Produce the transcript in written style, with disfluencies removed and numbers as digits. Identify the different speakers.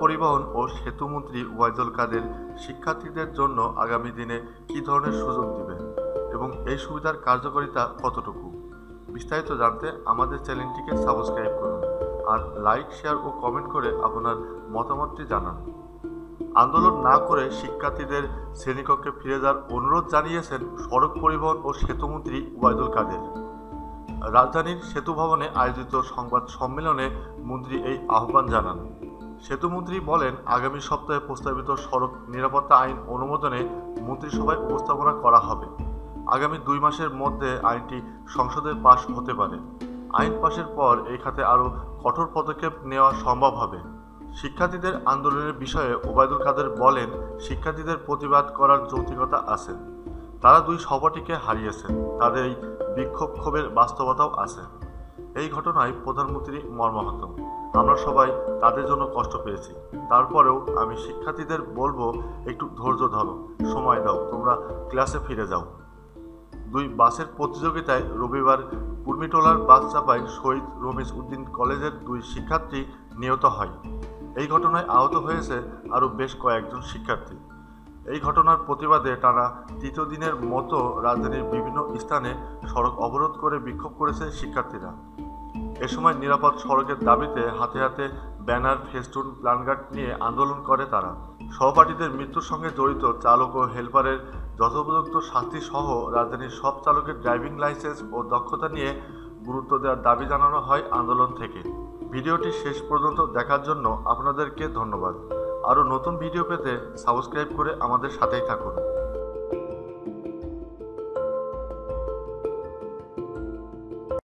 Speaker 1: পরিবহন ও সেতুমন্ত্রী ওবায়দুল কাদের শিক্ষার্থীদের জন্য আগামী দিনে কী ধরনের সুযোগ দিবে এবং এই সুবিধার কার্যকারিতা কতটুকু, বিস্তারিত জানতে আমাদের চ্যানেলটিকে সাবস্ক্রাইব করুন আর লাইক, শেয়ার ও কমেন্ট করে আপনার মতামতটি জানান। আন্দোলন না করে শিক্ষার্থীদের শ্রেণীকক্ষে ফিরে যাওয়ার অনুরোধ জানিয়েছেন সড়ক পরিবহন ও সেতুমন্ত্রী ওবায়দুল কাদের। রাজধানীর সেতু ভবনে আয়োজিত সংবাদ সম্মেলনে মন্ত্রী এই আহ্বান জানান। সেতুমন্ত্রী বলেন, আগামী সপ্তাহে প্রস্তাবিত সড়ক নিরাপত্তা আইন অনুমোদনে মন্ত্রিসভায় উপস্থাপনা করা হবে। আগামী 2 মাসের মধ্যে আইনটি সংসদে পাশ হতে পারে। আইন পাশের পর এই খাতে আরও কঠোর পদক্ষেপ নেওয়া সম্ভব হবে। শিক্ষার্থীদের আন্দোলনের বিষয়ে ওবায়দুল কাদের বলেন, শিক্ষার্থীদের প্রতিবাদ করার যৌক্তিকতা আছে। তারা 2 সহপাঠীকে হারিয়েছেন, তাদের এই বিক্ষোভ ক্ষোভের বাস্তবতাও আছে। এই ঘটনায় প্রধানমন্ত্রী মর্মাহত। আমরা সবাই তাদের জন্য কষ্ট পেয়েছি। তারপরেও আমি শিক্ষার্থীদের বলবো, একটু ধৈর্য ধরো, সময় দাও, তোমরা ক্লাসে ফিরে যাও। 2 বাসের প্রতিযোগিতায় রবিবার কুর্মিটোলার বাস চাপায় শহীদ রমিজ উদ্দিন কলেজের 2 শিক্ষার্থী নিহত হয়। এই ঘটনায় আহত হয়েছে আরও বেশ কয়েকজন শিক্ষার্থী। এই ঘটনার প্রতিবাদে টানা 3য় দিনের মতো রাজধানীর বিভিন্ন স্থানে সড়ক অবরোধ করে বিক্ষোভ করেছে শিক্ষার্থীরা। এ সময় নিরাপদ সড়কের দাবিতে হাতে হাতে ব্যানার, ফেস্টুন, প্ল্যাকার্ড নিয়ে আন্দোলন করে তারা। সহপাঠীদের মৃত্যুর সঙ্গে জড়িত চালক ও হেলপারের যথোপযুক্ত শাস্তি সহ রাজধানীর সব চালকের ড্রাইভিং লাইসেন্স ও দক্ষতা নিয়ে গুরুত্ব দেওয়ার দাবি জানানো হয় আন্দোলন থেকে। ভিডিওটি শেষ পর্যন্ত দেখার জন্য আপনাদেরকে ধন্যবাদ। আরও নতুন ভিডিও পেতে সাবস্ক্রাইব করে আমাদের সাথেই থাকুন।